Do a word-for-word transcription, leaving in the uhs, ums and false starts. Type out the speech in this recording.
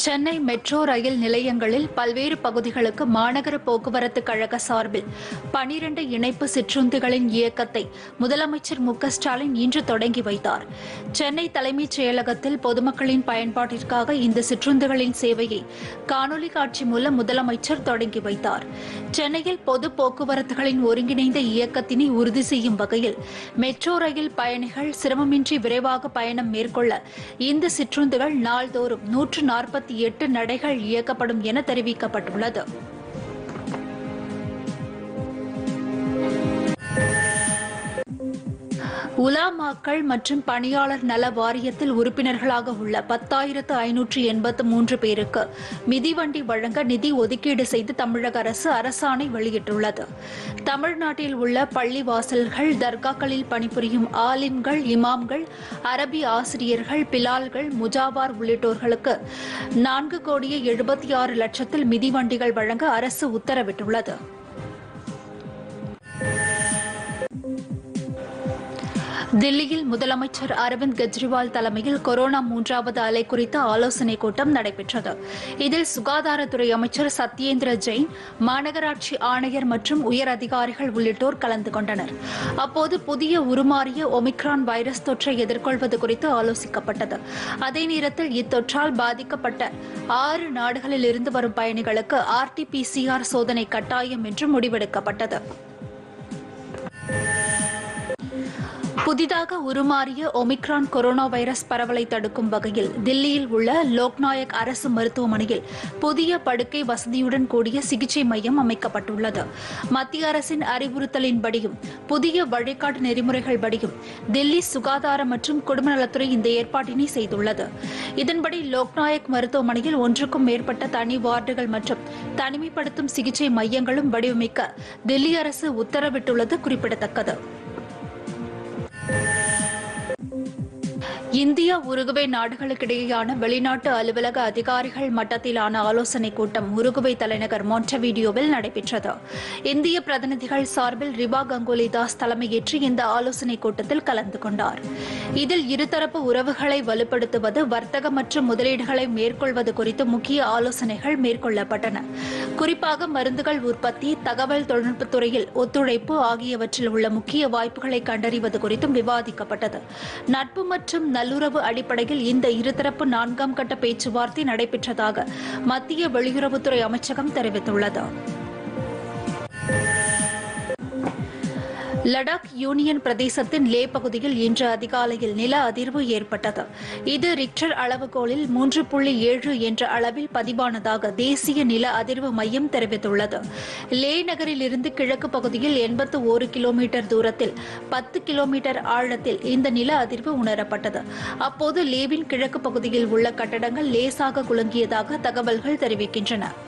Chennai metro rail நிலையங்களில் பல்வேறு பகுதிகளுக்கு மாநகர போக்குவரத்து கழக சார்பில் பனிரண்டு இணைப்பு சிற்றுந்துகளின் இயக்கத்தை முதலமைச்சர் மு க ஸ்டாலின் இன்று தொடங்கி வைத்தார். சென்னை தலைமைச் செயலகத்தில் பொதுமக்களின் பயன்பாட்டிற்காக இந்த சிற்றுந்துகளின் சேவையை காணொலி காட்சி மூலம் முதலமைச்சர் தொடங்கி வைத்தார். சென்னையில் பொது போக்குவரத்துகளின் ஒருங்கிணைந்த இயக்கத்தினை உறுதி செய்யும் வகையில் மெட்ரோ ரயில் பயணிகள் சிரமமின்றி விரைவாக பயணம் மேற்கொள்ள இந்த சிற்றுந்துகள் நாள்தோறும் நூற்று நாற்பத்தி எட்டு நடைகள் இயக்கப்படும் என தெரிவிக்கப்பட்டுள்ளது. உலாமாக்கள் மற்றும் பணியாளர் நல வாரியத்தில் உறுப்பினர்களாக உள்ள பத்தாயிரத்து ஐநூற்று எண்பத்து மூன்று பேருக்கு மிதிவண்டி வழங்க நிதி ஒதுக்கீடு செய்து தமிழக அரசு அரசாணை வெளியிட்டுள்ளது. தமிழ்நாட்டில் உள்ள பள்ளி வாசல்கள், தர்காக்களில் பணிபுரியும் ஆலிம்கள், இமாம்கள், அரபி ஆசிரியர்கள், பிலால்கள், முஜாவார் உள்ளிட்டோர்களுக்கு நான்கு கோடியே எழுபத்தி ஆறு லட்சத்தில் மிதிவண்டிகள் வழங்க அரசு உத்தரவிட்டுள்ளது. தில்லியில் முதலமைச்சர் அரவிந்த் கெஜ்ரிவால் தலைமையில் கொரோனா மூன்றாவது அலை குறித்த ஆலோசனைக் கூட்டம் நடைபெற்றது. இதில் சுகாதாரத்துறை அமைச்சர் சத்யேந்திர ஜெயின், மாநகராட்சி ஆணையர் மற்றும் உயர் அதிகாரிகள் உள்ளிட்டோர் கலந்து கொண்டனர். அப்போது புதிய உருமாறிய ஒமிக்ரான் வைரஸ் தொற்றை எதிர்கொள்வது குறித்து ஆலோசிக்கப்பட்டது. அதே நேரத்தில் இத்தொற்றால் பாதிக்கப்பட்ட ஆறு நாடுகளில் இருந்து வரும் பயணிகளுக்கு R T P C R சோதனை கட்டாயம் என்று முடிவெடுக்கப்பட்டது. புதிதாக உருமாறிய ஒமிக்ரான் கொரோனா வைரஸ் பரவலை தடுக்கும் வகையில் தில்லியில் உள்ள லோக்நாயக் அரசு மருத்துவமனையில் புதிய படுக்கை வசதியுடன் கூடிய சிகிச்சை மையம் அமைக்கப்பட்டுள்ளது. மத்திய அரசின் அறிவுறுத்தலின்படியும் புதிய வழிகாட்டு நெறிமுறைகள் படியும் தில்லி சுகாதார மற்றும் குடும்ப நலத்துறை இந்த ஏற்பாட்டினை செய்துள்ளது. இதன்படி லோக்நாயக் மருத்துவமனையில் ஒன்றுக்கும் மேற்பட்ட தனி வார்டுகள் மற்றும் தனிமைப்படுத்தும் சிகிச்சை மையங்களும் வடிவமைக்க தில்லி அரசு உத்தரவிட்டுள்ளது குறிப்பிடத்தக்கது. இந்தியா உருகுவே நாடுகளுக்கிடையேயான வெளிநாட்டு அலுவலக அதிகாரிகள் மட்டத்திலான ஆலோசனைக் கூட்டம் உருகுவே தலைநகர் மான்டெவீடியோவில் நடைபெற்றது. இந்திய பிரதிநிதிகள் சார்பில் ரிவா கங்குலி தாஸ் தலைமையேற்று இந்த ஆலோசனைக் கூட்டத்தில் கலந்து கொண்டார். இதில் இருதரப்பு உறவுகளை வலுப்படுத்துவது, வர்த்தக மற்றும் முதலீடுகளை மேற்கொள்வது குறித்து முக்கிய ஆலோசனைகள் மேற்கொள்ளப்பட்டன. குறிப்பாக மருந்துகள் உற்பத்தி, தகவல் தொழில்நுட்பத்துறையில் ஒத்துழைப்பு ஆகியவற்றில் உள்ள முக்கிய வாய்ப்புகளை கண்டறிவது குறித்தும் விவாதிக்கப்பட்டது. நட்பு மற்றும் நல்லுறவு அடிப்படையில் இந்த இருதரப்பு நான்காம் கட்ட பேச்சுவார்த்தை நடைபெற்றதாக மத்திய வெளியுறவுத்துறை அமைச்சகம் தெரிவித்துள்ளது. லடாக் யூனியன் பிரதேசத்தின் லே பகுதியில் இன்று அதிகாலையில் நில அதிர்வு ஏற்பட்டது. இது ரிக்டர் அளவுகோலில் மூன்று புள்ளி ஏழு என்ற அளவில் பதிவானதாக தேசிய நில அதிர்வு மையம் தெரிவித்துள்ளது. லே நகரில் இருந்து கிழக்கு பகுதியில் எண்பத்து ஒரு கிலோமீட்டர் தூரத்தில் பத்து கிலோமீட்டர் ஆழத்தில் இந்த நில அதிர்வு உணரப்பட்டது. அப்போது லேவின் கிழக்கு பகுதியில் உள்ள கட்டடங்கள் லேசாக குலுங்கியதாக தகவல்கள் தெரிவிக்கின்றன.